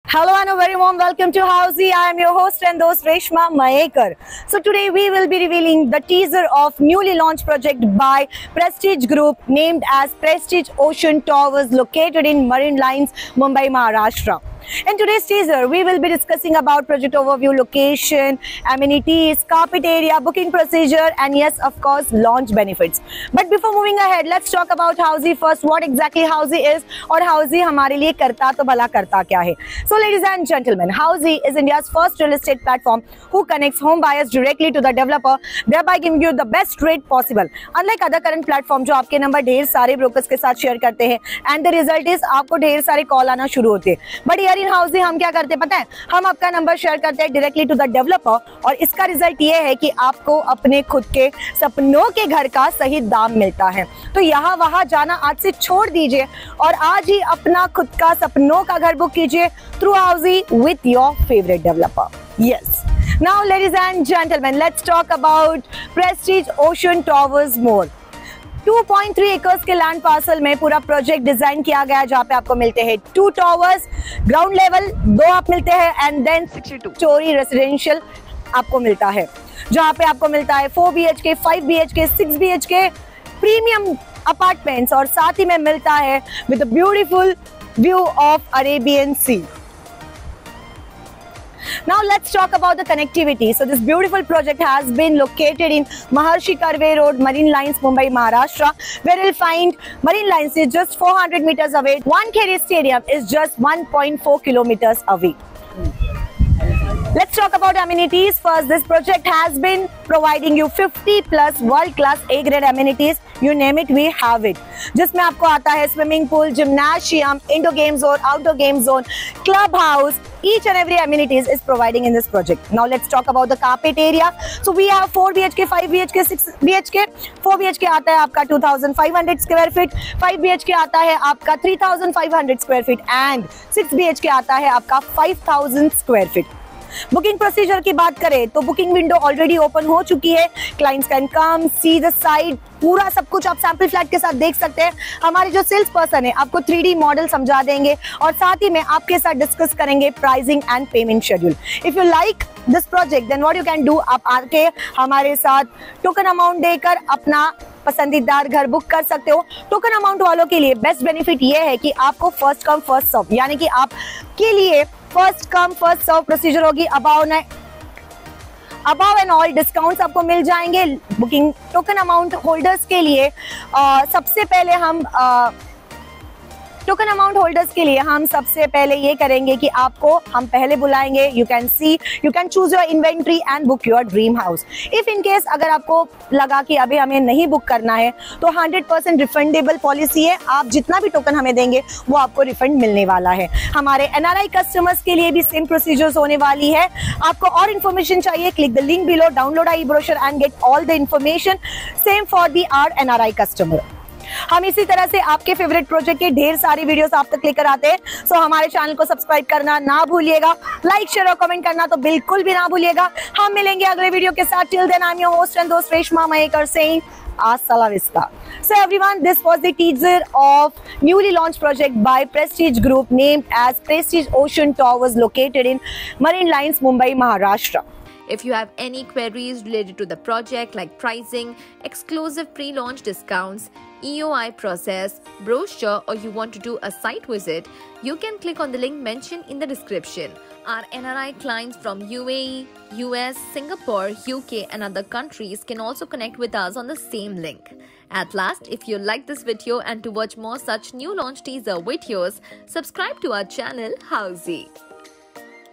Hello and a very warm welcome to Housey. I am your host and host Reshma Mayekar. So today we will be revealing the teaser of newly launched project by Prestige Group named as Prestige Ocean Towers located in Marine Lines, Mumbai, Maharashtra. In today's teaser, we will be discussing about project overview, location, amenities, carpet area, booking procedure, and yes, of course, launch benefits. But before moving ahead, let's talk about Housey first. What exactly Housey is, और Housey हमारे लिए करता तो भला करता क्या है? So, ladies and gentlemen, Housey is India's first real estate platform who connects home buyers directly to the developer, thereby giving you the best rate possible. Unlike other current platform जो आपके नंबर ढेर सारे brokers के साथ share करते हैं, and the result is आपको ढेर सारे कॉल आना शुरू होते हैं. But इन हाउसी हम क्या करते हैं पता है, हम आपका नंबर शेयर करते हैं डायरेक्टली टू द डेवलपर और इसका रिजल्ट ये है कि आपको अपने खुद के सपनों के घर का सही दाम मिलता है. तो यहाँ वहां जाना आज से छोड़ दीजिए और आज ही अपना खुद का सपनों का घर बुक कीजिए through Housiey with your favourite developer. Yes, now ladies and gentleman, let's talk about Prestige Ocean Towers more. 2.3 acres के लैंड पार्सल में पूरा प्रोजेक्ट डिजाइन किया गया, जहाँ पे आपको मिलते हैं 2 टावर्स, ग्राउंड लेवल 2 आप मिलते हैं एंड देन 62 स्टोरी रेसिडेंशियल आपको मिलता है, जहाँ पे आपको मिलता है 4 BHK, 5 BHK, 6 BHK premium apartments और साथ ही में मिलता है with beautiful view of Arabian Sea. Now let's talk about the connectivity. So this beautiful project has been located in Maharshi Karve Road, Marine Lines, Mumbai, Maharashtra, where you'll find Marine Lines is just 400 meters away. Wankhede Stadium is just 1.4 kilometers away. Let's talk about amenities first. This project has been providing you 50 plus world-class A-grade amenities. You name it, we have it. जिसमें आपको आता है swimming pool, gymnasium, indoor game zone, outdoor game zone, clubhouse. Each and every amenities is providing in this project. Now let's talk about the carpet area. So we have 4 BHK, 5 BHK, 6 BHK. 4 BHK आता है आपका 2500 square feet. 5 BHK आता है आपका 3500 square feet and 6 BHK आता है आपका 5000 square feet. Booking procedure की बात करें तो बुकिंग विंडो ऑलरेडी ओपन हो चुकी है. Clients can come see the site, पूरा सब कुछ आप सैंपल फ्लैट के साथ देख सकते हैं. हमारे जो सेल्स पर्सन है आपको 3D मॉडल समझा देंगे और साथ ही में आपके साथ डिस्कस करेंगे pricing and payment schedule. If you like this project then what you can do, आप आके हमारे साथ टोकन अमाउंट देकर अपना पसंदीदार घर बुक कर सकते हो. टोकन अमाउंट वालों के लिए बेस्ट बेनिफिट ये है कि आपको फर्स्ट कम फर्स्ट सर्व, यानी कि आपके लिए first come first serve procedure होगी. अबाव एंड ऑल डिस्काउंट्स आपको मिल जाएंगे. बुकिंग टोकन अमाउंट होल्डर्स के लिए सबसे पहले हम टोकन अमाउंट होल्डर्स के लिए हम सबसे पहले ये करेंगे कि आपको हम पहले बुलाएंगे. You can choose your inventory and book your dream house. If in case अगर आपको लगा कि अभी हमें नहीं बुक करना है तो 100% रिफंडेबल पॉलिसी है. आप जितना भी टोकन हमें देंगे वो आपको रिफंड मिलने वाला है. हमारे NRI कस्टमर्स के लिए भी सेम प्रोसीजर्स होने वाली है. आपको और इन्फॉर्मेशन चाहिए, click the link below, download e brochure and get all the information. Same for the our NRI customer. हम इसी तरह से आपके फेवरेट प्रोजेक्ट के ढेर सारी वीडियोस आप तक लेकर आते हैं. सो हमारे चैनल को सब्सक्राइब करना ना भूलिएगा, लाइक शेयर और कमेंट करना तो बिल्कुल भी ना भूलिएगा. हम मिलेंगे अगले वीडियो के साथ. Till then I am your host and दोस्त Reshma Mayekar saying hasta la vista. So everyone, this was the teaser of newly launched project by Prestige Group named as Prestige Ocean Towers located in Marine Lines, Mumbai, Maharashtra. If you have any queries related to the project like pricing, exclusive pre-launch discounts, EOI process, brochure, or you want to do a site visit, you can click on the link mentioned in the description. Our NRI clients from UAE, US, Singapore, UK and other countries can also connect with us on the same link. At last, if you like this video and to watch more such new launch teaser videos, subscribe to our channel Housey.